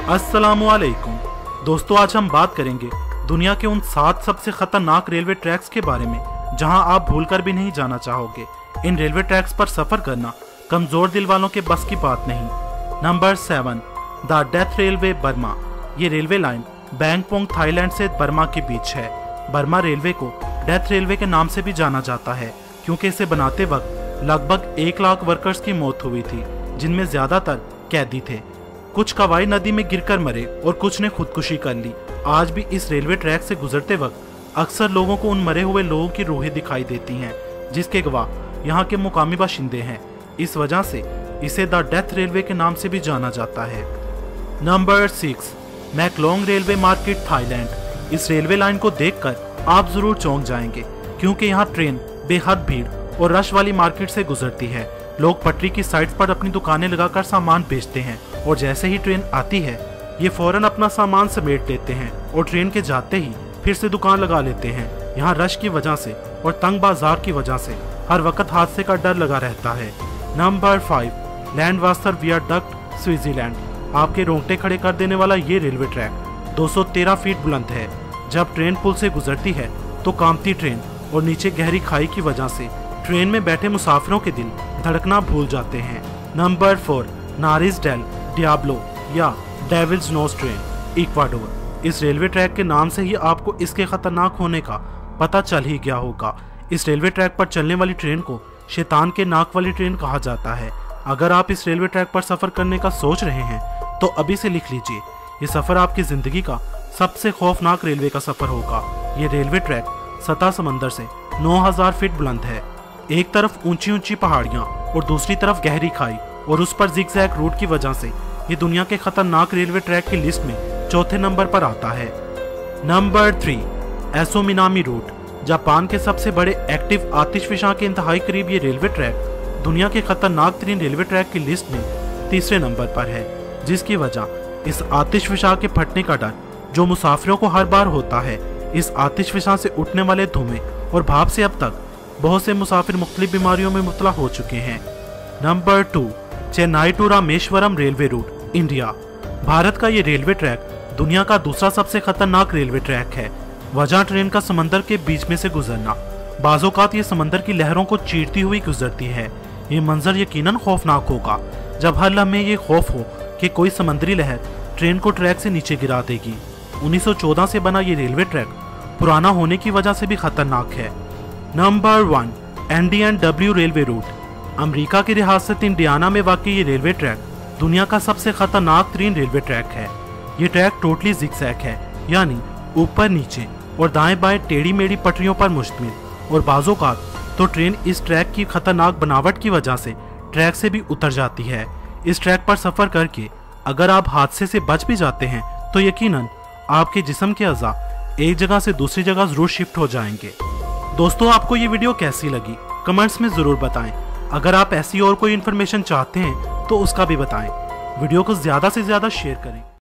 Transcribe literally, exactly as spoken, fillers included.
अस्सलामुअलैकुम दोस्तों, आज हम बात करेंगे दुनिया के उन सात सबसे खतरनाक रेलवे ट्रैक्स के बारे में जहां आप भूलकर भी नहीं जाना चाहोगे। इन रेलवे ट्रैक्स पर सफर करना कमजोर दिल वालों के बस की बात नहीं। Number seven, the death railway Burma. ये रेलवे लाइन बैंगपोंग थाईलैंड से बर्मा के बीच है। बर्मा रेलवे को डेथ रेलवे के नाम से भी जाना जाता है क्योंकि इसे बनाते वक्त लगभग एक लाख वर्कर्स की मौत हुई थी, जिनमें ज्यादातर कैदी थे। कुछ कवाई नदी में गिरकर मरे और कुछ ने खुदकुशी कर ली। आज भी इस रेलवे ट्रैक से गुजरते वक्त अक्सर लोगों को उन मरे हुए लोगों की रूहें दिखाई देती हैं, जिसके गवाह यहाँ के मुकामी बाशिंदे हैं। इस वजह से इसे द डेथ रेलवे के नाम से भी जाना जाता है। Number six, Maeklong railway market Thailand. इस रेलवे लाइन को देखकर आप जरूर चौंक जाएंगे क्योंकि यहाँ ट्रेन बेहद भीड़ और रश वाली मार्केट से गुजरती है। लोग पटरी की साइड पर अपनी दुकानें लगाकर सामान बेचते हैं और जैसे ही ट्रेन आती है ये फौरन अपना सामान समेट लेते हैं और ट्रेन के जाते ही फिर से दुकान लगा लेते हैं। यहाँ रश की वजह से और तंग बाजार की वजह से हर वक्त हादसे का डर लगा रहता है। Number five, Landwasser viaduct Switzerland. आपके रोंगटे खड़े कर देने वाला ये रेलवे ट्रैक दो सौ तेरह फीट बुलंद है। जब ट्रेन पुल से गुजरती है तो कांपती ट्रेन और नीचे गहरी खाई की वजह से ट्रेन में बैठे मुसाफिरों के दिल धड़कना भूल जाते हैं। Number four, Nariz del Diablo या डेविल्स नोज ट्रेन, इक्वाडोर। इस रेलवे ट्रैक के नाम से ही आपको इसके खतरनाक होने का पता चल ही गया होगा। इस रेलवे ट्रैक पर चलने वाली ट्रेन को शैतान के नाक वाली ट्रेन कहा जाता है। अगर आप इस रेलवे ट्रैक पर सफर करने का सोच रहे हैं तो अभी से लिख लीजिए, ये सफर आपकी जिंदगी का सबसे खौफनाक रेलवे का सफर होगा। ये रेलवे ट्रैक सतह समंदर से नौ हजार फीट बुलंद है। एक तरफ ऊंची ऊंची पहाड़ियां और दूसरी तरफ गहरी खाई और उस पर जिगजैग रूट की वजह से ये दुनिया के खतरनाक रेलवे ट्रैक की लिस्ट में चौथे नंबर पर आता है। Number three, Aso Minami route. Japan के सबसे बड़े एक्टिव आतिशफिशां के इंतहाई करीब ये रेलवे ट्रैक दुनिया के खतरनाक तरीन रेलवे ट्रैक की लिस्ट में तीसरे नंबर पर है, जिसकी वजह इस आतिशफिशां के फटने का डर जो मुसाफिरों को हर बार होता है। इस आतिशफिशां से उठने वाले धुएं और भाप से अब तक बहुत से मुसाफिर मुख्तलिफ बीमारियों में मुब्तला हो चुके हैं। Number two, Chennai to Rameswaram railway route, India. भारत का ये रेलवे ट्रैक दुनिया का दूसरा सबसे खतरनाक रेलवे ट्रैक है। वजह ट्रेन का समंदर के बीच में से गुजरना। बाज़ोकात ये समंदर की लहरों को चीरती हुई गुजरती है। ये मंजर यकीनन खौफनाक होगा जब हर लम्हे ये खौफ हो कि कोई समंदरी लहर ट्रेन को ट्रैक से नीचे गिरा देगी। उन्नीस सौ चौदह से बना ये रेलवे ट्रैक पुराना होने की वजह से भी खतरनाक है। Number one, N D N W railway route. America की रियासत इंडियाना में वाक़ई ये रेलवे ट्रैक दुनिया का सबसे खतरनाक तरीन रेलवे ट्रैक है। ये ट्रैक टोटली जिगजैग है, यानी ऊपर नीचे और दाएं बाएं टेढ़ी मेढ़ी पटरियों पर मुश्तमिल, और बाज़ोकात तो ट्रेन इस ट्रैक की खतरनाक बनावट की वजह से ट्रैक से भी उतर जाती है। इस ट्रैक पर सफर करके अगर आप हादसे से बच भी जाते हैं तो यकीनन आपके जिस्म के अज़ा एक जगह से दूसरी जगह जरूर शिफ्ट हो जाएंगे। दोस्तों, आपको ये वीडियो कैसी लगी कमेंट्स में जरूर बताएं। अगर आप ऐसी और कोई इन्फॉर्मेशन चाहते हैं तो उसका भी बताएं। वीडियो को ज्यादा से ज्यादा शेयर करें।